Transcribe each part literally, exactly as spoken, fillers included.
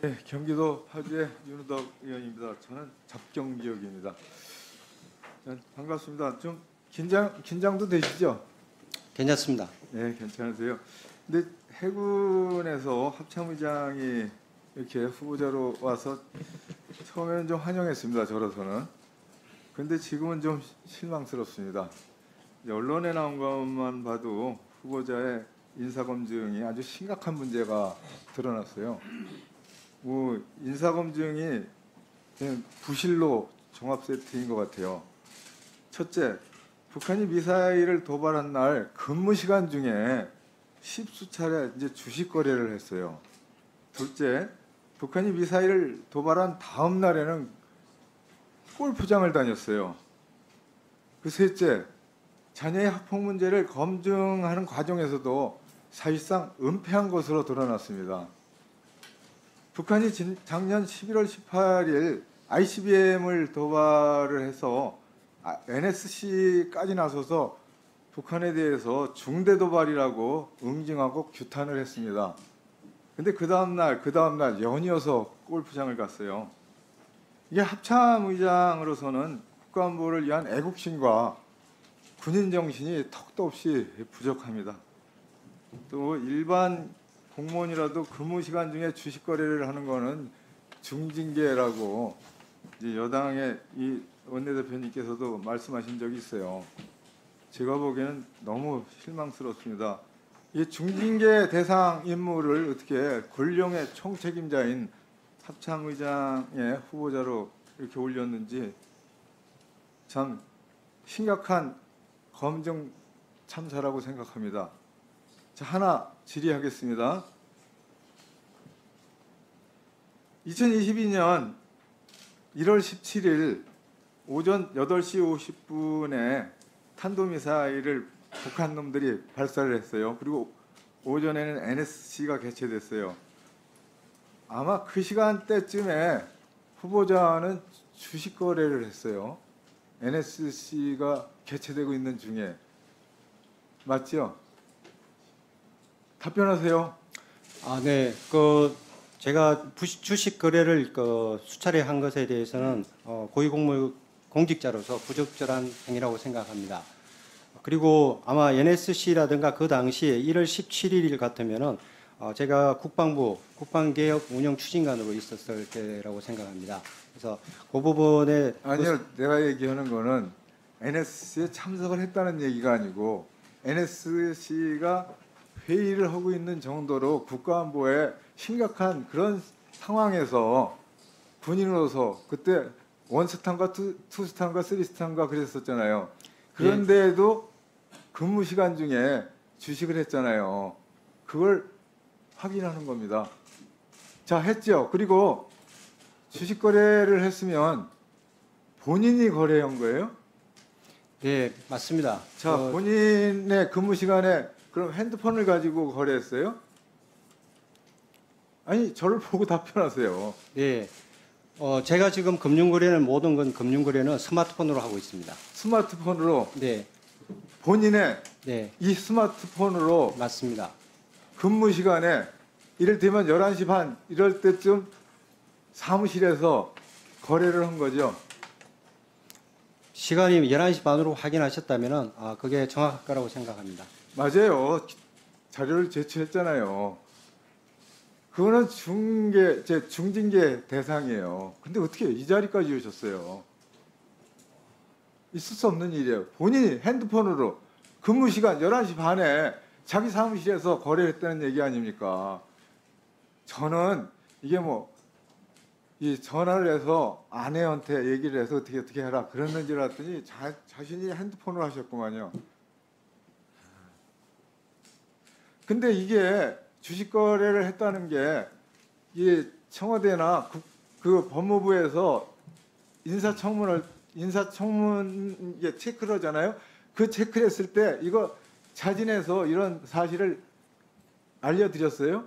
네, 경기도 파주의 윤우덕 의원입니다. 저는 잡경지역입니다. 자, 반갑습니다. 좀 긴장 긴장도 되시죠? 괜찮습니다. 네, 괜찮으세요. 근데 해군에서 합참의장이 이렇게 후보자로 와서 처음에는 좀 환영했습니다. 저로서는. 근데 지금은 좀 실망스럽습니다. 언론에 나온 것만 봐도 후보자의 인사검증이 아주 심각한 문제가 드러났어요. 뭐 인사검증이 그냥 부실로 종합 세트인 것 같아요. 첫째, 북한이 미사일을 도발한 날 근무 시간 중에 십수 차례 이제 주식 거래를 했어요. 둘째, 북한이 미사일을 도발한 다음 날에는 골프장을 다녔어요. 그 셋째, 자녀의 학폭 문제를 검증하는 과정에서도 사실상 은폐한 것으로 드러났습니다. 북한이 작년 십일월 십팔일 아이씨비엠을 도발을 해서 엔에스씨까지 나서서 북한에 대해서 중대 도발이라고 응징하고 규탄을 했습니다. 근데 그 다음날, 그 다음날 연이어서 골프장을 갔어요. 이게 합참의장으로서는 국가안보를 위한 애국심과 군인 정신이 턱도 없이 부족합니다. 또 일반 공무원이라도 근무 시간 중에 주식 거래를 하는 거는 중징계라고 이제 여당의 이 원내대표님께서도 말씀하신 적이 있어요. 제가 보기에는 너무 실망스럽습니다. 이 중징계 대상 인물을 어떻게 권력의 총책임자인 합참의장의 후보자로 이렇게 올렸는지 참 심각한 검증 참사라고 생각합니다. 자, 하나 질의하겠습니다. 이천이십이년 일월 십칠일 오전 여덟 시 오십 분에 탄도미사일을 북한 놈들이 발사를 했어요. 그리고 오전에는 엔에스씨가 개최됐어요. 아마 그 시간대쯤에 후보자는 주식 거래를 했어요. 엔에스씨가 개최되고 있는 중에. 맞죠? 답변하세요. 아, 네. 그 제가 부시, 주식 거래를 그 수차례 한 것에 대해서는 어, 고위공무 공직자로서 부적절한 행위라고 생각합니다. 그리고 아마 엔에스씨라든가 그 당시에 일월 십칠일 같으면은 어, 제가 국방부 국방개혁 운영 추진관으로 있었을 때라고 생각합니다. 그래서 그 부분에 아니요, 그... 내가 얘기하는 거는 엔에스씨에 참석을 했다는 얘기가 아니고 엔에스씨가 회의를 하고 있는 정도로 국가안보에 심각한 그런 상황에서 군인으로서 그때 원스탄과 투, 투스탄과 쓰리스탄과 그랬었잖아요. 그런데도 근무 시간 중에 주식을 했잖아요. 그걸 확인하는 겁니다. 자, 했죠. 그리고 주식 거래를 했으면 본인이 거래한 거예요? 네, 맞습니다. 자, 어, 본인의 근무 시간에 그럼 핸드폰을 가지고 거래했어요? 아니, 저를 보고 답변하세요. 네. 어, 제가 지금 금융거래는 모든 건 금융거래는 스마트폰으로 하고 있습니다. 스마트폰으로? 네. 본인의 네. 이 스마트폰으로 맞습니다. 근무 시간에 이를테면 열한 시 반 이럴 때쯤 사무실에서 거래를 한 거죠? 시간이 열한 시 반으로 확인하셨다면 아, 그게 정확할 거라고 생각합니다. 맞아요. 자료를 제출했잖아요. 그거는 중계, 제 중징계 대상이에요. 근데 어떻게 이 자리까지 오셨어요? 있을 수 없는 일이에요. 본인이 핸드폰으로 근무 시간 열한 시 반에 자기 사무실에서 거래를 했다는 얘기 아닙니까? 저는 이게 뭐 이 전화를 해서 아내한테 얘기를 해서 어떻게 어떻게 해라 그랬는지 알았더니 자, 자신이 핸드폰으로 하셨구만요. 근데 이게 주식 거래를 했다는 게 이 청와대나 그, 그 법무부에서 인사청문을 인사청문 이게 체크를 하잖아요. 그 체크를 했을 때 이거 자진해서 이런 사실을 알려드렸어요?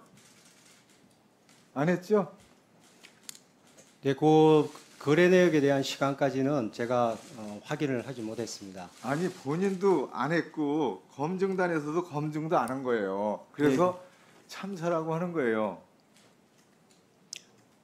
안 했죠? 네, 그 거래 내역에 대한 시간까지는 제가 어, 확인을 하지 못했습니다. 아니, 본인도 안 했고 검증단에서도 검증도 안 한 거예요. 그래서 네. 참사라고 하는 거예요.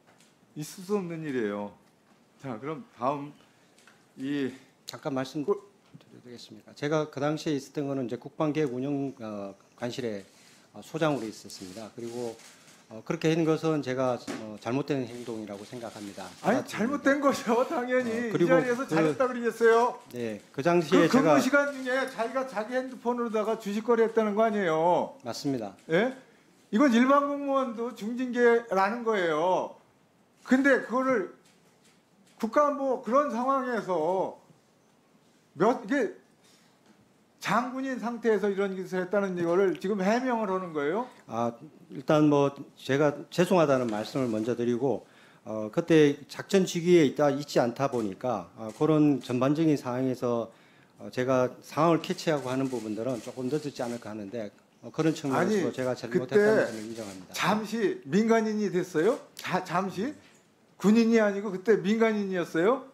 있을 수 없는 일이에요. 자, 그럼 다음 이 잠깐 말씀드려도 되겠습니까? 제가 그 당시에 있었던 거는 이제 국방계획운영 어, 관실의 어, 소장으로 있었습니다. 그리고 어, 그렇게 한 것은 제가 어, 잘못된 행동이라고 생각합니다. 아니 잘못된 거죠, 당연히. 어, 이 그리고 자리에서 그- 잘했다 그러겠어요. 네, 그 당시에 그 제가 근무 시간 중에 자기가 자기 핸드폰으로다가 주식거래 했다는 거 아니에요. 맞습니다. 예? 이건 일반 공무원도 중징계라는 거예요. 근데 그거를 국가안보 그런 상황에서 몇 이게 장군인 상태에서 이런 짓을 했다는 이거를 지금 해명을 하는 거예요. 아, 일단 뭐 제가 죄송하다는 말씀을 먼저 드리고 어, 그때 작전 지휘에 있다 있지 않다 보니까 어, 그런 전반적인 상황에서 어, 제가 상황을 캐치하고 하는 부분들은 조금 늦었지 않을까 하는데 어, 그런 측면에서 아니, 제가 그때 잘못했다는 점을 인정합니다. 잠시 민간인이 됐어요? 자, 잠시 군인이 아니고 그때 민간인이었어요?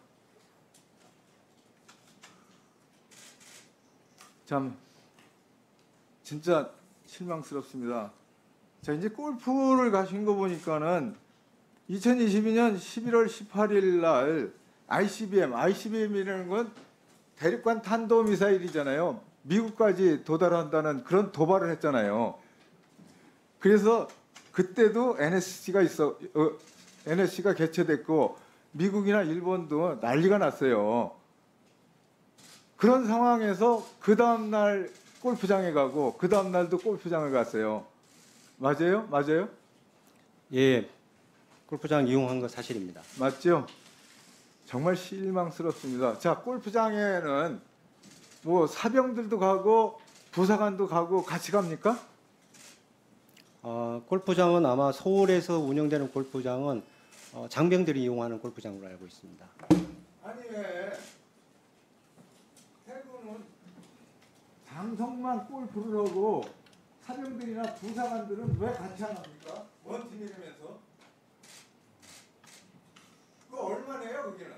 참 진짜 실망스럽습니다. 자, 이제 골프를 가신 거 보니까는 이천이십이 년 십일월 십팔일 날 아이씨비엠, 아이씨비엠이라는 건 대륙간 탄도미사일이잖아요. 미국까지 도달한다는 그런 도발을 했잖아요. 그래서 그때도 엔에스씨가 있어, 어, 엔에스씨가 개최됐고 미국이나 일본도 난리가 났어요. 그런 상황에서 그 다음 날 골프장에 가고 그 다음 날도 골프장을 갔어요. 맞아요? 맞아요? 예, 골프장 이용한 거 사실입니다. 맞죠? 정말 실망스럽습니다. 자, 골프장에는 뭐 사병들도 가고 부사관도 가고 같이 갑니까? 어, 골프장은 아마 서울에서 운영되는 골프장은 어, 장병들이 이용하는 골프장으로 알고 있습니다. 아니 왜 해군은 장성만 골프를 하고 사병들이나 부사관들은 왜 같이 안 합니까? 원팀이라면서. 그거 얼마네요, 거기는?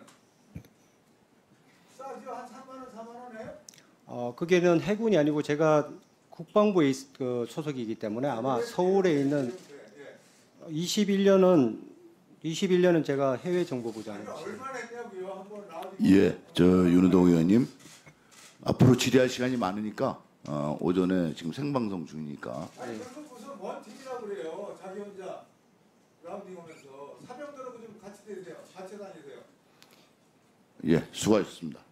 싸죠? 한 삼만 원, 사만 원에? 어, 그게는 해군이 아니고 제가 국방부에 있- 그 소속이기 때문에 아마 서울에 있는 이십일 년은 이십일 년은 제가 해외 아니, 정보부장입니다. 얼마나 했냐고요? 한번 나와주세요. 예, 저 윤호동 의원님 앞으로 질의할 시간이 많으니까 어, 오전에 지금 생방송 중이니까 아니, 그건 무슨 원팀이라고 그래요. 자기 혼자 라운딩 하면서. 사병들하고 좀 같이 다니세요. 같이 다니세요. 예, 수고하셨습니다.